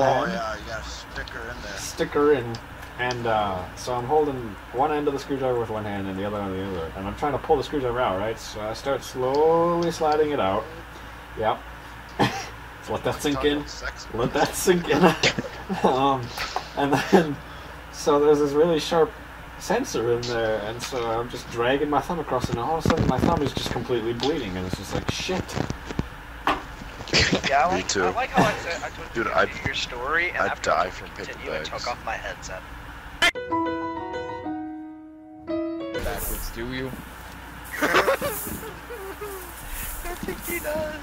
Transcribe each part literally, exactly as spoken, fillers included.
Oh hand. yeah, you got a sticker in there. Sticker in. And uh, so I'm holding one end of the screwdriver with one hand and the other on the other. And I'm trying to pull the screwdriver out, right? So I start slowly sliding it out. Yep. So let that sink in. Let that sink in. um, and then, so there's this really sharp sensor in there. And so I'm just dragging my thumb across and all of a sudden my thumb is just completely bleeding. And it's just like, shit. Yeah, I like, Me too. I like how I said I told Dude, you I'd- your story, and I'd after die you from paper continue, I bags. took off my headset. Backwards, do you? I think he does.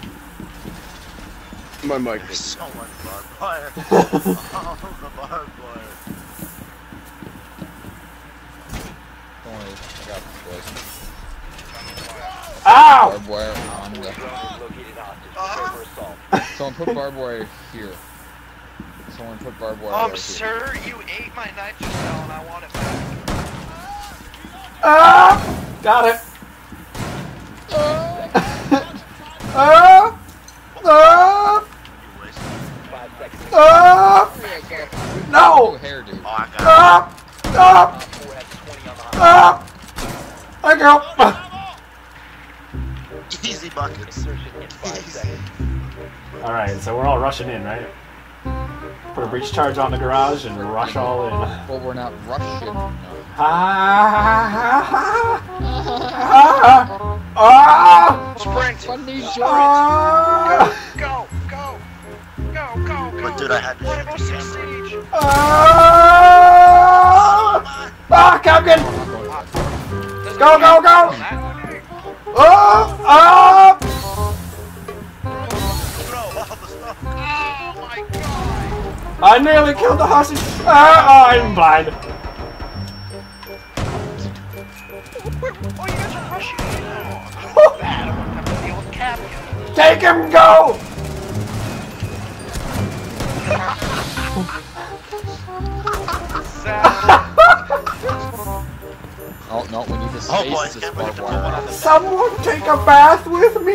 My mic There's is so much barbed wire. Oh, the barbed wire. Don't worry, I got this, boys. Ow! Barbed wire on the... Someone put barbed wire here. Someone put barbed wire Um, right sir, you ate my nitrocell and I want it back. Ah! Got it. Ah! Ah! You wasted. Ah! here. No! Hair, dude. Oh, I got Ah! Ah! Ah! I go. it. Easy buckets. Easy. All right, so we're all rushing in, right? Put a breach charge on the garage and rush all in. But we're not rushing. No. Ah! Ah! Ah! Sprint! Funny Sprint! Ah! Go! Go! Go! Go! Go! But dude, I had to Rainbow shoot Six the Siege! Ah! Ah, Captain! Go, go, go! Ah! Ah! Bro, all the stuff. Oh my god! I nearly killed the hostage. Ah! Oh, I'm blind. Where, oh, you guys are rushing me now! Bad, I'm gonna have to deal with Captain. Take him, go! Oh, no, we need to Oh space boy, this can't barbed wait to put one wire. on the Someone take a bath with me!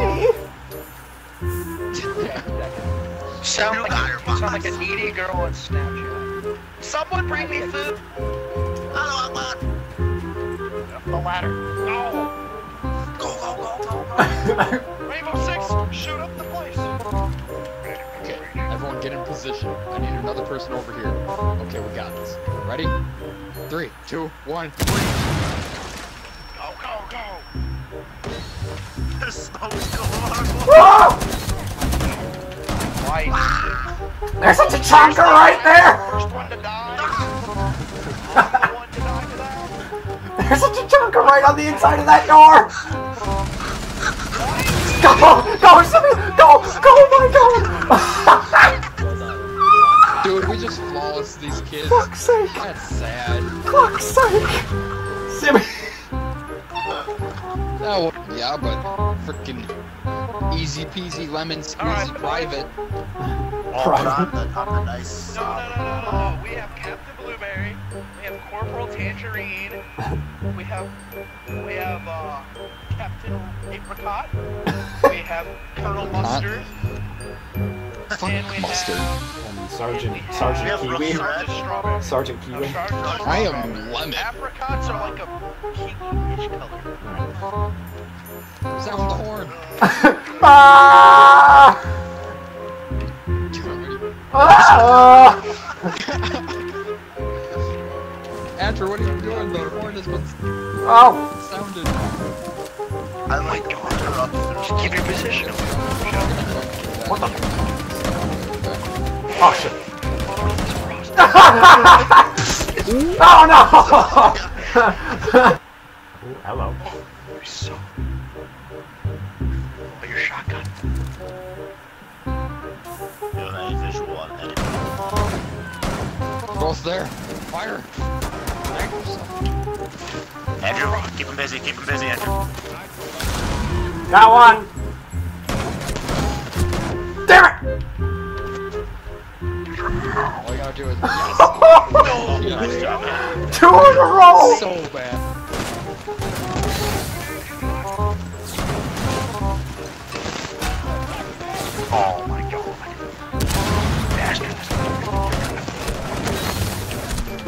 Sound You like, got her, you sound like a needy girl on Snapchat. Someone bring me food! Hello, Ahmad. The ladder. No! Go, go, go, go, go. Rainbow Six, shoot up the place! Okay, everyone get in position. I need another person over here. Okay, we got this. Ready? Three, two, one, three. Go, go, go! There's so much going on. Ah! Right. There's such a chonker right there! First one to die. First one to die to that. There's such a chonker right on the inside of that door! Go! Go, Simi! Go! Go, my God! Dude, we just flawless these kids. Fuck's sake! That's sad. Fuck's sake! Simi! Oh, yeah, but freaking easy peasy lemon squeezy Alright. private. Oh, but on the, on the nice. No, no, no, no, no, no. We have Captain Blueberry. We have Corporal Tangerine. We have, we have, uh, Captain Apricot. We have Colonel Mustard. Fuck And we mustard. have... And Sergeant, we have- Sergeant Yeah, Kiwi. Sergeant Strawberry. Sergeant No, Kiwi. Sergeant I am Strawberry. lemon. Apricots are like a kiwi-ish color. Sound the horn. Ah! Ah! Andrew, what are you doing? The horn has been Oh! sounded. I like to interrupt. Just keep your position. What the? Oh shit! Oh no! Ooh, hello. You're so... Oh, your shotgun. Doing any visual on anything. Both there. Fire. Andrew, keep him busy, keep him busy, Andrew. Got one! Damn it! All I gotta do is yes. Nice job, man. Two in a row! So bad. Oh my god. That's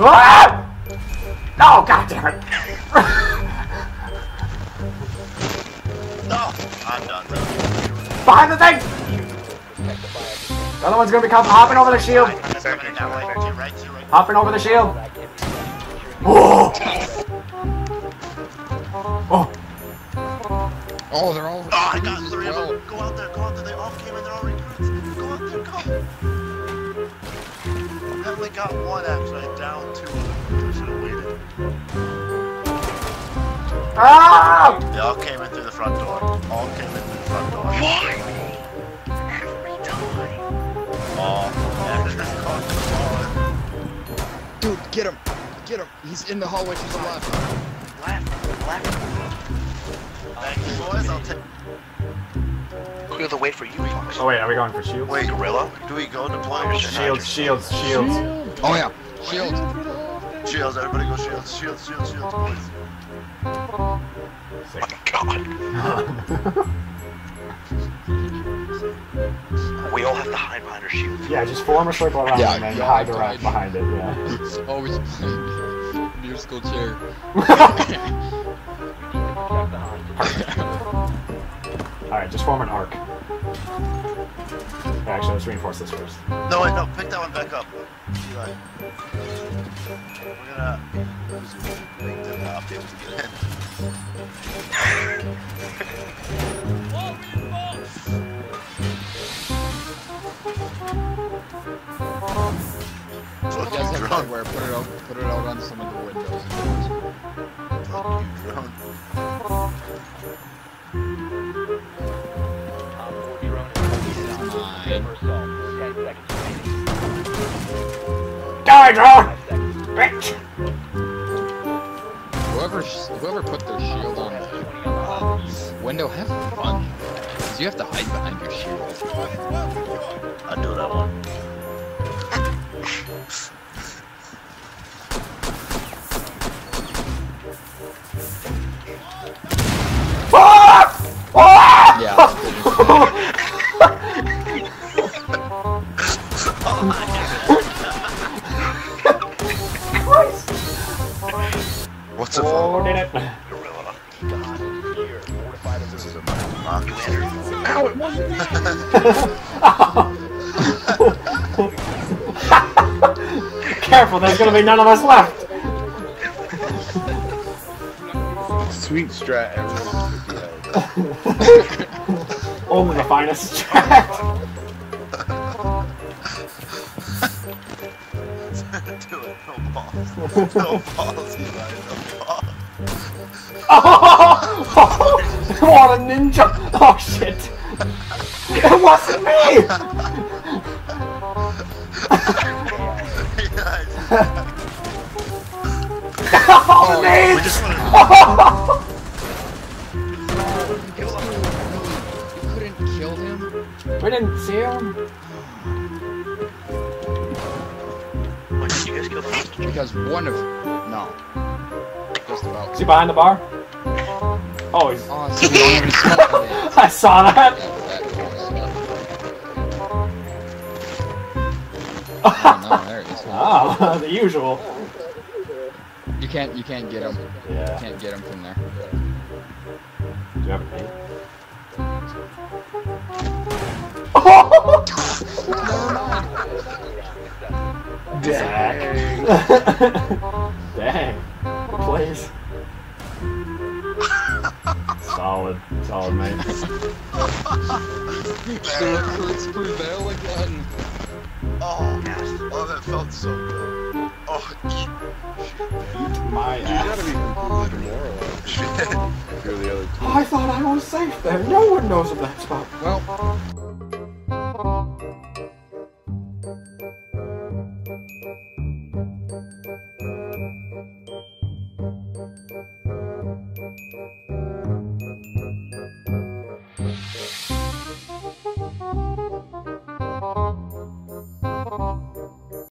Ah! Oh, god damn it! No, I'm done. Behind the thing! The other one's gonna be coming, hopping over the shield. It's coming in that way. To your right, to your right. Hopping over the shield. Whoa! Oh! Oh, they're all. Oh, I got three of them. Go out there, go out there. They all came in, they're all recruits. Go out there, go. I only got one actually, down two of them. I should have waited. Ah! They all came in through the front door. All came in through the front door. Why? Every time. All extras caught Dude, get him! Get him! He's in the hallway to the left. Left, left. Thank you, boys. I'll take. Clear the way for you, folks. Oh wait, are we going for shields? Wait, Gorilla? Do we go deploy or Shields, shields, shields. Oh yeah, shield. Shields, everybody go shields, shields, shields, shields, boys. Oh my god. We all have to hide behind our shields. Yeah, just form a circle around Yeah, and then yeah, hide that's around what I behind it, yeah. Always playing musical chair. Alright, just form an arc. Actually, let's reinforce this first. No, wait, no, pick that one back up. Eli. We're gonna make them not be able to get in. You Fuck guys you, have drone. hardware. Put it out. Put it out on some of the windows. Fuck you, drone. Die, drone! Bitch! Whoever whoever put their shield on the uh, window, have fun. Cause you have to hide behind your shield. I do that one. Ah! Ah! Yeah. Christ! What's the Oh, phone? did it? Gorilla. This is a rock commander. Ow, it wasn't me! Careful, there's gonna be none of us left! Sweet strat, everyone. Only the finest strat. Do it. No balls. No balls, Eli. No balls. Oh, what a ninja! Oh shit! It wasn't me! Oh, the We nades! just wanna... You couldn't kill him We didn't see him. Why did you guys kill the hostage? because one of no. Just about. Is he behind the bar? Oh, he's. Oh, so we don't have any smoke for that. I saw that. Yeah, that was, uh, oh no, there he is. Oh, the usual. You can't, you can't get him. You Yeah. can't get him from there. Do you have a name? Oh! Dang. Dang. Good plays. Solid. Solid, mate. The recruits prevail again. Oh, oh, that felt so good. Oh, eat. Eat my You gotta ass. be completely demoralized. Shit. If you're the other team. I thought I was safe there. No one knows of that spot. Well.